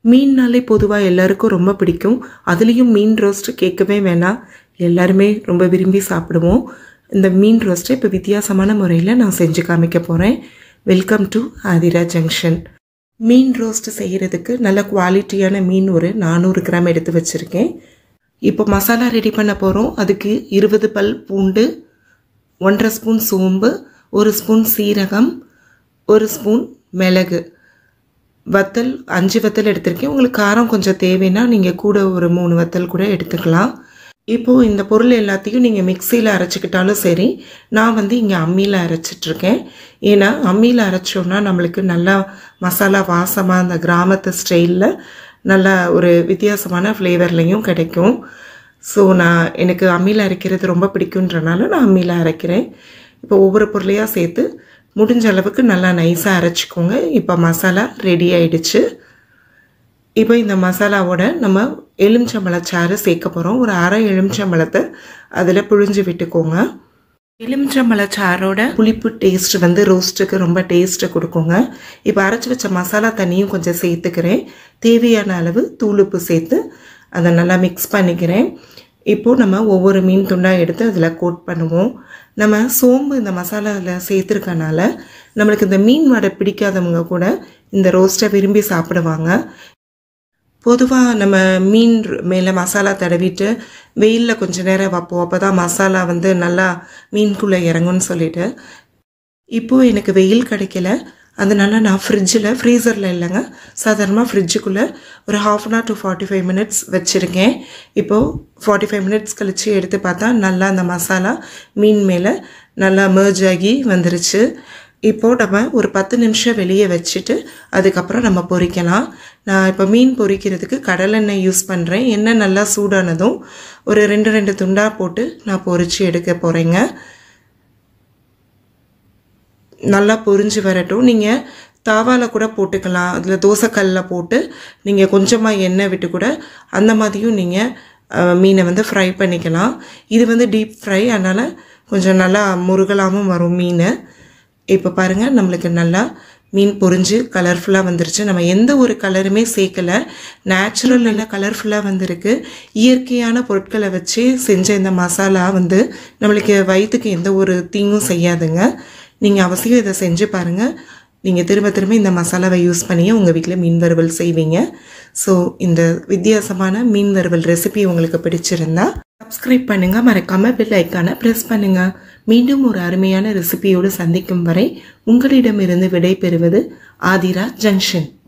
மீன்னாலே பொதுவாக எல்லாருக்கும் ரொம்ப பிடிக்கும். அதுலேயும் மீன் ரோஸ்ட் கேட்கவே வேணாம், எல்லாருமே ரொம்ப விரும்பி சாப்பிடுவோம். இந்த மீன் ரோஸ்ட்டை இப்போ வித்தியாசமான முறையில் நான் செஞ்சு காமிக்க போகிறேன். Welcome to Aathira junction. மீன் ரோஸ்ட் செய்கிறதுக்கு நல்ல குவாலிட்டியான மீன் ஒரு 400 கிராம் எடுத்து வச்சுருக்கேன். இப்போ மசாலா ரெடி பண்ண போகிறோம். அதுக்கு 20 பல் பூண்டு, 1.5 ஸ்பூன் சோம்பு, 1 ஸ்பூன் சீரகம், 1 ஸ்பூன் மிளகு, வத்தல் 5 வத்தல் எடுத்திருக்கேன். உங்களுக்கு காரம் கொஞ்சம் தேவைன்னா நீங்கள் கூட ஒரு 3 வத்தல் கூட எடுத்துக்கலாம். இப்போது இந்த பொருள் எல்லாத்தையும் நீங்கள் மிக்சியில் அரைச்சிக்கிட்டாலும் சரி, நான் இங்கே அம்மியில் அரைச்சிட்ருக்கேன். ஏன்னா அம்மியில் அரைச்சோன்னா நம்மளுக்கு நல்லா மசாலா வாசமாக அந்த கிராமத்து ஸ்டைலில் நல்லா ஒரு வித்தியாசமான ஃப்ளேவர்லையும் கிடைக்கும். ஸோ எனக்கு அம்மியில் அரைக்கிறது ரொம்ப பிடிக்குன்றனால நான் அம்மியில் அரைக்கிறேன். இப்போ ஒவ்வொரு பொருளையாக சேர்த்து முடிஞ்ச அளவுக்கு நல்லா நைஸாக அரைச்சிக்கோங்க. இப்போ மசாலா ரெடி ஆயிடுச்சு. இப்போ இந்த மசாலாவோட நம்ம எலுமிச்சம்பழச்சாறு சேர்க்க போகிறோம். ஒரு அரை எலுமிச்சம்பழத்தை அதில் புழிஞ்சு விட்டுக்கோங்க. எலுமிச்சம்பழச்சாரோட புளிப்பு டேஸ்ட் ரோஸ்ட்டுக்கு ரொம்ப டேஸ்ட்டு கொடுக்குங்க. இப்போ அரைச்சி வச்ச மசாலா தண்ணியும் கொஞ்சம் சேர்த்துக்கிறேன். தேவையான அளவு தூளுப்பு சேர்த்து அதை நல்லா மிக்ஸ் பண்ணிக்கிறேன். இப்போது நம்ம ஒவ்வொரு மீன் துண்டாக எடுத்து அதில் கோட் பண்ணுவோம். நம்ம சோம்பு இந்த மசாலாவில் சேர்த்துருக்கனால நம்மளுக்கு இந்த மீன் வடை பிடிக்காதவங்க கூட இந்த ரோஸ்ட்டை விரும்பி சாப்பிடுவாங்க. பொதுவாக நம்ம மீன் மேலே மசாலா தடவிட்டு வெயிலில் கொஞ்சம் நேரம் வைப்போம். அப்போ தான் மசாலா நல்லா மீனுக்குள்ளே இறங்கும்னு சொல்லிட்டு. இப்போது எனக்கு வெயில் கிடைக்கல, அதனால நான் ஃப்ரீசரில் இல்லைங்க, சாதாரணமாக ஃப்ரிட்ஜுக்குள்ளே ஒரு 1/2 hour to 45 minutes வச்சுருக்கேன். இப்போது 45 minutes கழித்து எடுத்து பார்த்தா நல்லா அந்த மசாலா மீன் மேலே நல்லா மெர்ஜ் ஆகி வந்துருச்சு. இப்போது நம்ம ஒரு 10 நிமிஷம் வெளியே வச்சுட்டு அதுக்கப்புறம் நம்ம பொரிக்கலாம். நான் இப்போ மீன் பொரிக்கிறதுக்கு கடலெண்ணெய் யூஸ் பண்ணுறேன். எண்ணெய் நல்லா சூடானதும் ஒரு 2 துண்டாக போட்டு நான் பொரித்து எடுக்க போகிறேங்க. நல்லா பொரிஞ்சு வரட்டும். நீங்கள் தாவாவில் கூட போட்டுக்கலாம், அதில் தோசைக்கல்லில் போட்டு நீங்கள் கொஞ்சமாக எண்ணெய் விட்டு கூட அந்த மாதிரியும் நீங்கள் மீனை ஃப்ரை பண்ணிக்கலாம். இது டீப் ஃப்ரை, அதனால் கொஞ்சம் நல்லா முருகலாகவும் வரும் மீன். இப்போ பாருங்கள், நம்மளுக்கு நல்லா மீன் பொரிஞ்சு கலர்ஃபுல்லாக வந்துருச்சு. நம்ம எந்த ஒரு கலருமே சேர்க்கலை, நேச்சுரல் நல்லா கலர்ஃபுல்லாக வந்திருக்கு. இயற்கையான பொருட்களை வச்சு செஞ்ச இந்த மசாலா நம்மளுக்கு வயிற்றுக்கு எந்த ஒரு தீங்கும் செய்யாதுங்க. நீங்கள் அவசியம் இதை செஞ்சு பாருங்கள். நீங்கள் திரும்ப திரும்ப இந்த மசாலாவை யூஸ் பண்ணியே உங்கள் வீட்டில் மீன் வறுவல் செய்வீங்க. ஸோ இந்த வித்தியாசமான மீன் வறுவல் ரெசிபி உங்களுக்கு பிடிச்சிருந்தா சப்ஸ்கிரைப் பண்ணுங்கள், மறக்காமல் பெல் ஐக்கானை ப்ரெஸ் பண்ணுங்கள். மீண்டும் ஒரு அருமையான ரெசிபியோடு சந்திக்கும் வரை உங்களிடமிருந்து விடை பெறுவது ஆதிரா ஜங்ஷன்.